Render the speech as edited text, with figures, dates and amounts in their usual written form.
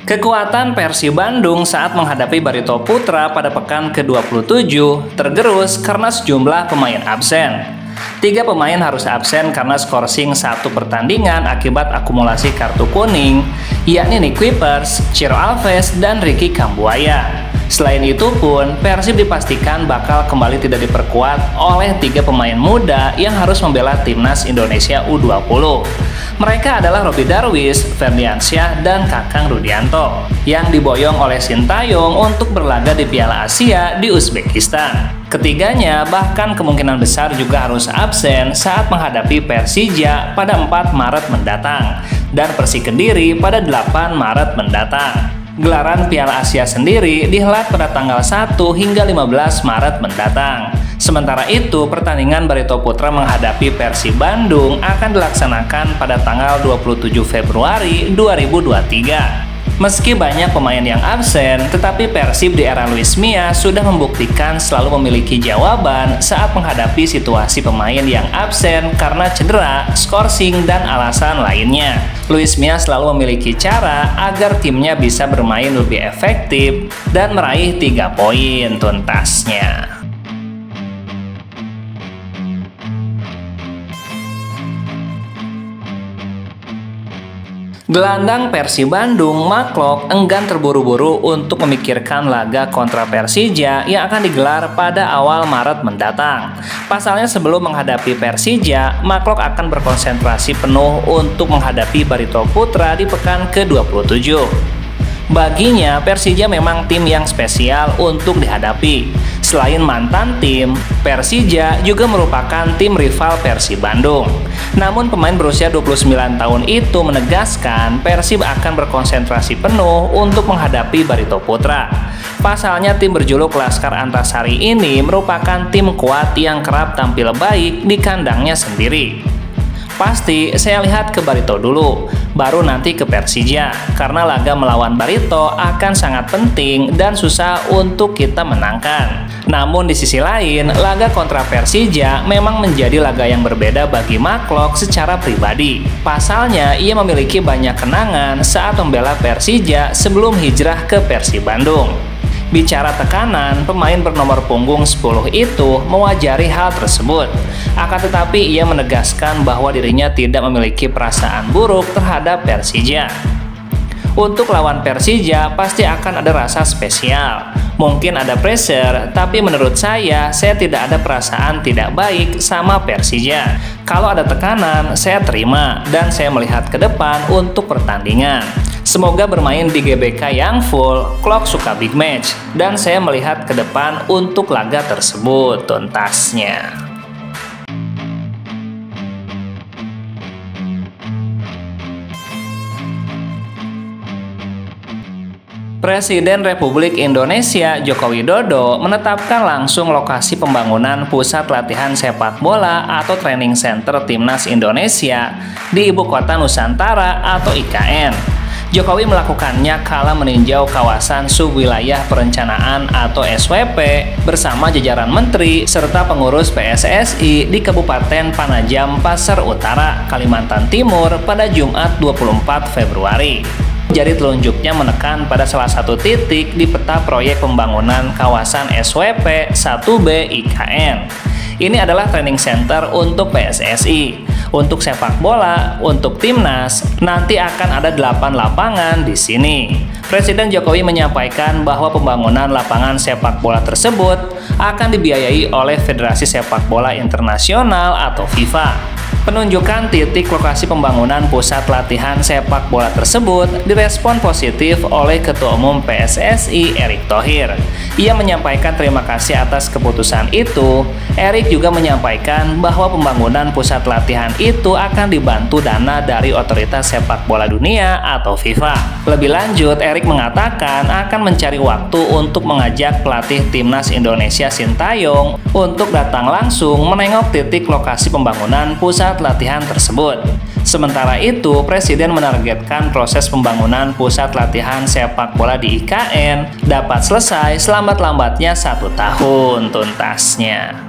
Kekuatan Persib Bandung saat menghadapi Barito Putra pada pekan ke-27 tergerus karena sejumlah pemain absen. 3 pemain harus absen karena skorsing satu pertandingan akibat akumulasi kartu kuning, yakni Nick Kuipers, Ciro Alves, dan Ricky Kambuaya. Selain itu pun, Persib dipastikan bakal kembali tidak diperkuat oleh 3 pemain muda yang harus membela timnas Indonesia U20. Mereka adalah Robby Darwish, Ferdiansyah, dan Kakang Rudianto yang diboyong oleh Sintayong untuk berlaga di Piala Asia di Uzbekistan. Ketiganya bahkan kemungkinan besar juga harus absen saat menghadapi Persija pada 4 Maret mendatang dan Persik Kediri pada 8 Maret mendatang. Gelaran Piala Asia sendiri dihelat pada tanggal 1 hingga 15 Maret mendatang. Sementara itu, pertandingan Barito Putra menghadapi Persib Bandung akan dilaksanakan pada tanggal 27 Februari 2023. Meski banyak pemain yang absen, tetapi Persib di era Luis Mia sudah membuktikan selalu memiliki jawaban saat menghadapi situasi pemain yang absen karena cedera, skorsing, dan alasan lainnya. Luis Mia selalu memiliki cara agar timnya bisa bermain lebih efektif dan meraih 3 poin tuntasnya. Gelandang Persib Bandung, Mark Klok, enggan terburu-buru untuk memikirkan laga kontra Persija yang akan digelar pada awal Maret mendatang. Pasalnya sebelum menghadapi Persija, Mark Klok akan berkonsentrasi penuh untuk menghadapi Barito Putra di pekan ke-27. Baginya, Persija memang tim yang spesial untuk dihadapi. Selain mantan tim, Persija juga merupakan tim rival Persib Bandung. Namun pemain berusia 29 tahun itu menegaskan Persib akan berkonsentrasi penuh untuk menghadapi Barito Putra. Pasalnya tim berjuluk Laskar Antasari ini merupakan tim kuat yang kerap tampil baik di kandangnya sendiri. Pasti saya lihat ke Barito dulu, baru nanti ke Persija, karena laga melawan Barito akan sangat penting dan susah untuk kita menangkan. Namun di sisi lain, laga kontra Persija memang menjadi laga yang berbeda bagi Mark Klok secara pribadi. Pasalnya, ia memiliki banyak kenangan saat membela Persija sebelum hijrah ke Persib Bandung. Bicara tekanan, pemain bernomor punggung 10 itu mewajari hal tersebut. Akan tetapi ia menegaskan bahwa dirinya tidak memiliki perasaan buruk terhadap Persija. Untuk lawan Persija pasti akan ada rasa spesial. Mungkin ada pressure, tapi menurut saya tidak ada perasaan tidak baik sama Persija. Kalau ada tekanan, saya terima dan saya melihat ke depan untuk pertandingan. Semoga bermain di GBK yang full. Klok suka big match dan saya melihat ke depan untuk laga tersebut tuntasnya. Presiden Republik Indonesia Joko Widodo menetapkan langsung lokasi pembangunan pusat latihan sepak bola atau training center Timnas Indonesia di Ibu Kota Nusantara atau IKN. Jokowi melakukannya kala meninjau kawasan subwilayah perencanaan atau SWP bersama jajaran menteri serta pengurus PSSI di Kabupaten Panajam, Pasar Utara, Kalimantan Timur pada Jumat 24 Februari. Jari telunjuknya menekan pada salah satu titik di peta proyek pembangunan kawasan SWP 1B IKN. Ini adalah training center untuk PSSI. Untuk sepak bola, untuk timnas, nanti akan ada 8 lapangan di sini. Presiden Jokowi menyampaikan bahwa pembangunan lapangan sepak bola tersebut akan dibiayai oleh Federasi Sepak Bola Internasional atau FIFA. Penunjukan titik lokasi pembangunan pusat latihan sepak bola tersebut direspon positif oleh Ketua Umum PSSI Erick Thohir. Ia menyampaikan terima kasih atas keputusan itu. Erick juga menyampaikan bahwa pembangunan pusat latihan itu akan dibantu dana dari Otoritas Sepak Bola Dunia atau FIFA. Lebih lanjut, Erick mengatakan akan mencari waktu untuk mengajak pelatih Timnas Indonesia Sintayong untuk datang langsung menengok titik lokasi pembangunan pusat latihan tersebut. Sementara itu, Presiden menargetkan proses pembangunan pusat latihan sepak bola di IKN dapat selesai selambat-lambatnya 1 tahun tuntasnya.